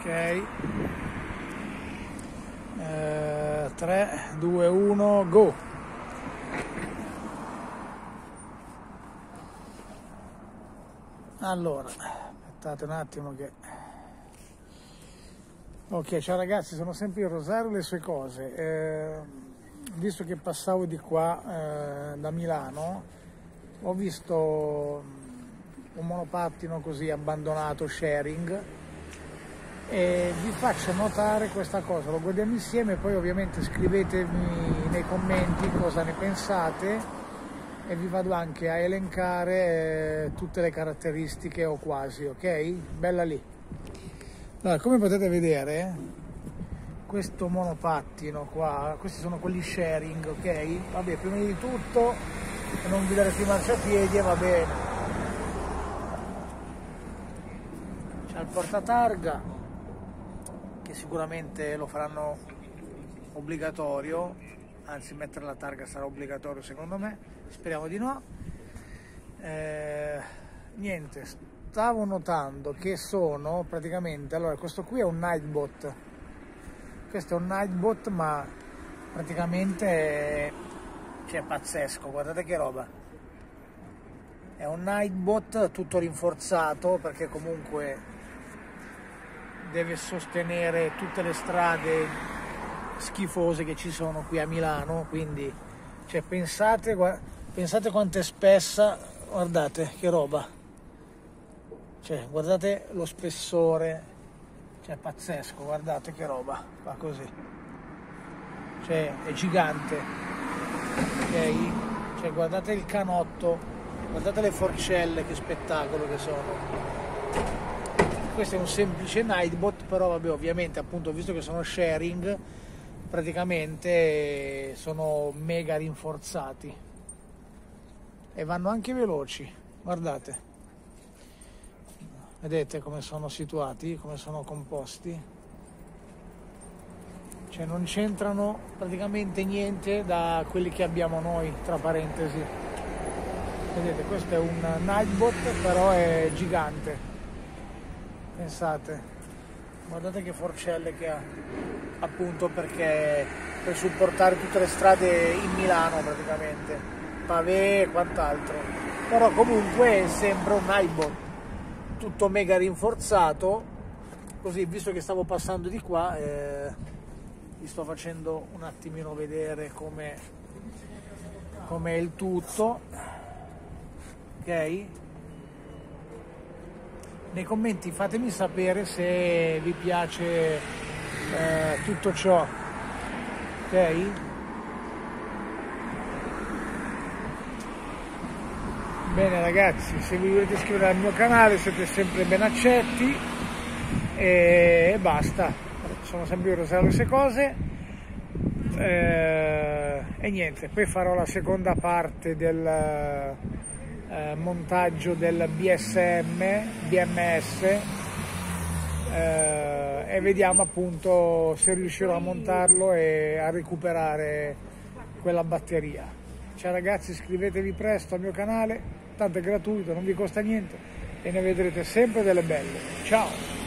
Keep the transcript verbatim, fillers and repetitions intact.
Ok, eh, tre, due, uno, go. Allora, aspettate un attimo che... Ok, ciao ragazzi, sono sempre io Rosario e le sue cose. Eh, visto che passavo di qua eh, da Milano, ho visto un monopattino così abbandonato, sharing, e vi faccio notare questa cosa, lo guardiamo insieme, poi ovviamente scrivetemi nei commenti cosa ne pensate e vi vado anche a elencare eh, tutte le caratteristiche o quasi, ok? Bella lì. Allora, come potete vedere, questo monopattino qua, questi sono quelli sharing, ok? Vabbè, prima di tutto non guidare sui marciapiedi e va bene. C'è il portatarga, che sicuramente lo faranno obbligatorio, anzi mettere la targa sarà obbligatorio secondo me, speriamo di no. Eh, niente, stavo notando che sono praticamente, allora questo qui è un Nightbot, questo è un Nightbot ma praticamente è, cioè, pazzesco, guardate che roba, è un Nightbot tutto rinforzato perché comunque deve sostenere tutte le strade schifose che ci sono qui a Milano, quindi cioè, pensate, pensate quanto è spessa, guardate che roba, cioè, guardate lo spessore, cioè pazzesco, guardate che roba, va così, cioè è gigante, ok? Cioè, guardate il canotto, guardate le forcelle, che spettacolo che sono. Questo è un semplice Nightbot, però vabbè, ovviamente appunto visto che sono sharing praticamente sono mega rinforzati e vanno anche veloci, guardate, vedete come sono situati, come sono composti, cioè non c'entrano praticamente niente da quelli che abbiamo noi, tra parentesi. Vedete, questo è un Nightbot però è gigante, pensate, guardate che forcelle che ha, appunto perché per supportare tutte le strade in Milano praticamente, pavè e quant'altro, però comunque è sempre un Nightbot tutto mega rinforzato, così visto che stavo passando di qua eh, vi sto facendo un attimino vedere come com'è il tutto, ok? Nei commenti fatemi sapere se vi piace eh, tutto ciò, ok? Bene ragazzi, se vi volete iscrivere al mio canale siete sempre ben accetti e, e basta, sono sempre io Rosario queste cose eh, e niente, poi farò la seconda parte del eh, montaggio del B S M, B M S eh, e vediamo appunto se riuscirò a montarlo e a recuperare quella batteria. Ciao ragazzi, iscrivetevi presto al mio canale, tanto è gratuito, non vi costa niente e ne vedrete sempre delle belle. Ciao!